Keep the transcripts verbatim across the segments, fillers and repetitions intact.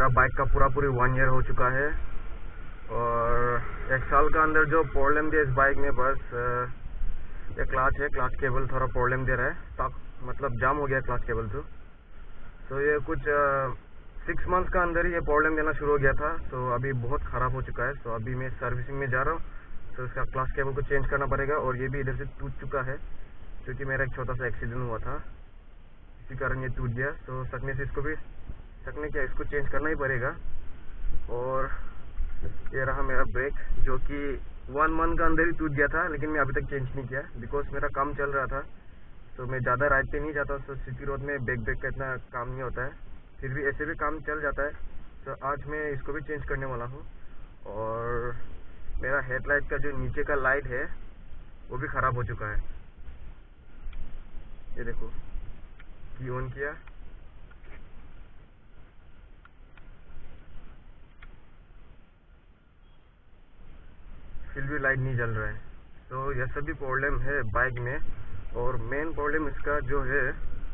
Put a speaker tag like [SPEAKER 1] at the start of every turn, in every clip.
[SPEAKER 1] मेरा बाइक का पूरा पूरी वन ईयर हो चुका है और एक साल का अंदर जो प्रॉब्लम दिया इस बाइक में, बस ये क्लच है, क्लच केबल थोड़ा प्रॉब्लम दे रहा है, स्टॉक मतलब जाम हो गया क्लच केबल तो तो ये कुछ सिक्स मंथ्स का अंदर ही ये प्रॉब्लम देना शुरू हो गया था। तो अभी बहुत ख़राब हो चुका है। तो अभी मैं सर्विसिंग में जा रहा हूँ, तो इसका क्लच केबल को चेंज करना पड़ेगा। और ये भी इधर से टूट चुका है क्योंकि मेरा एक छोटा सा एक्सीडेंट हुआ था, इसी कारण ये टूट गया। तो सकने से इसको भी सकने क्या इसको चेंज करना ही पड़ेगा। और ये रहा मेरा ब्रेक, जो कि वन मंथ का अंदर ही टूट गया था, लेकिन मैं अभी तक चेंज नहीं किया बिकॉज मेरा काम चल रहा था। तो मैं ज़्यादा राइड पे नहीं जाता, तो सिटी रोड में बैक ब्रेक का इतना काम नहीं होता है, फिर भी ऐसे भी काम चल जाता है। तो आज मैं इसको भी चेंज करने वाला हूँ। और मेरा हेडलाइट का जो नीचे का लाइट है वो भी ख़राब हो चुका है। ये देखो, की ऑन किया, फिर भी लाइट नहीं जल रहा है। तो यह सभी प्रॉब्लम है बाइक में। और मेन प्रॉब्लम इसका जो है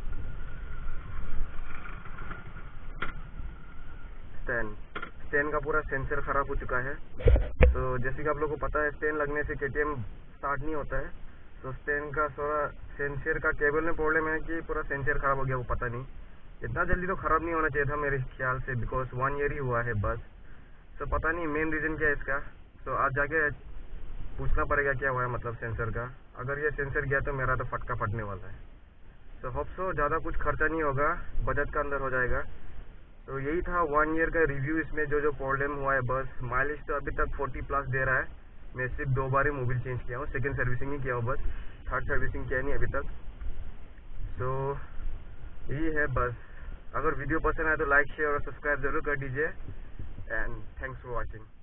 [SPEAKER 1] स्टैंड स्टैंड का पूरा सेंसर खराब हो चुका है। तो जैसे कि आप लोगों को पता है, स्टैंड लगने से केटीएम स्टार्ट नहीं होता है। तो स्टैंड का थोड़ा सेंसर का केबल में प्रॉब्लम है कि पूरा सेंसर खराब हो गया, वो पता नहीं। इतना जल्दी तो खराब नहीं होना चाहिए था मेरे ख्याल से, बिकॉज वन ईयर ही हुआ है बस। तो पता नहीं मेन रीज़न क्या है इसका। तो आज जाके पूछना पड़ेगा क्या हुआ है, मतलब सेंसर का। अगर ये सेंसर गया तो मेरा तो फटका फटने वाला है। तो होप सो ज़्यादा कुछ खर्चा नहीं होगा, बजट का अंदर हो जाएगा। तो यही था वन ईयर का रिव्यू। इसमें जो जो प्रॉब्लम हुआ है, बस माइलेज तो अभी तक फोर्टी प्लस दे रहा है। मैं सिर्फ दो बार ही मोबिल चेंज किया हूँ, सेकंड सर्विसिंग ही किया हूँ बस, थर्ड सर्विसिंग किया नहीं अभी तक। तो यही है बस। अगर वीडियो पसंद आए तो लाइक शेयर और सब्सक्राइब जरूर कर दीजिए। And thanks for watching.